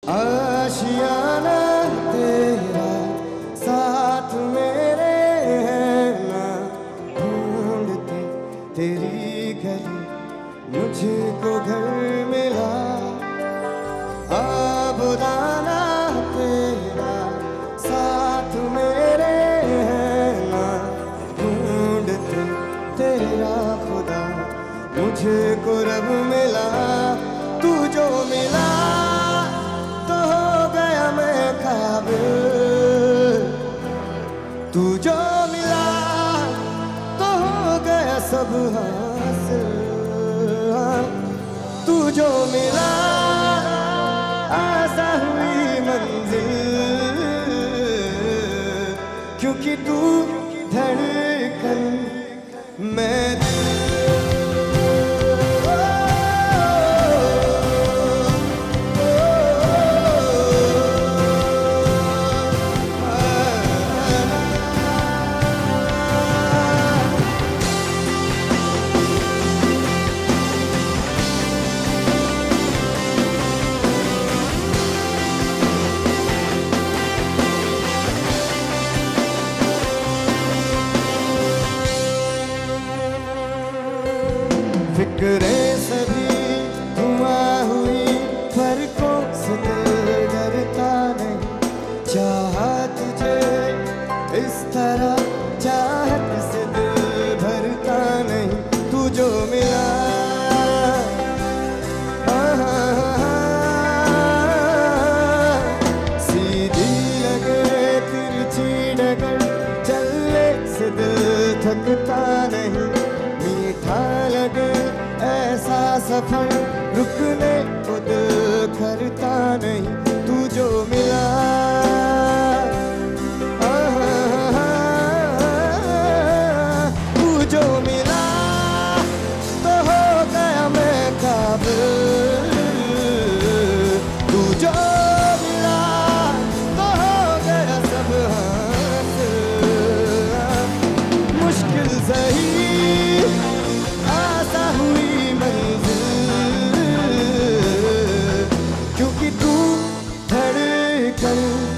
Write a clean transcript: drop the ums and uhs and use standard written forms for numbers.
आशियाना तेरा साथ मेरे है ना, ढूंढती तेरी गली मुझको घर मिला। आबुदाना तेरा साथ मेरे है ना, ढूंढती तेरा खुदा मुझको रब मिला। तू जो मिला तो हो गया मैं काबिल, तू जो मिला तो हो गया सब हासिल। तू जो मिला आसा हुई मंजिल, क्योंकि तू धड़कन मैं फिक्रें सभी धुआं हुई, फर्कों से दिल डरता नहीं। चाहा तुझे इस तरह चाहत से दिल भरता नहीं। तू जो मिला सीधी लगे तिरछी डगर, चलने से दिल थकता नहीं। मीठा लगे ऐसा सफर, रुकने को दिल करता नहीं। तू जो मिला तू जो मिला तो हो गया मैं काबिल। तू जो मिला तो हो गया सब हासिल। मुश्किल सही आसा हुई मंजिल, क्योंकि तू धड़कन